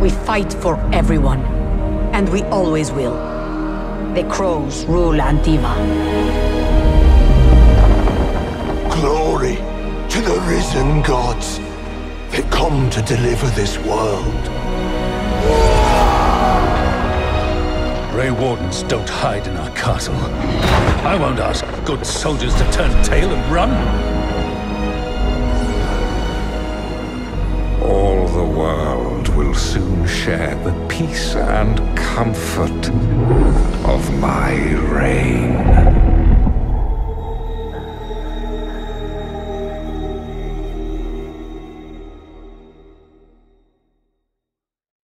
We fight for everyone. And we always will. The Crows rule Antiva. Glory to the risen gods. They've come to deliver this world. Grey Wardens don't hide in our castle. I won't ask good soldiers to turn tail and run. All the world will soon share the peace and comfort of my reign.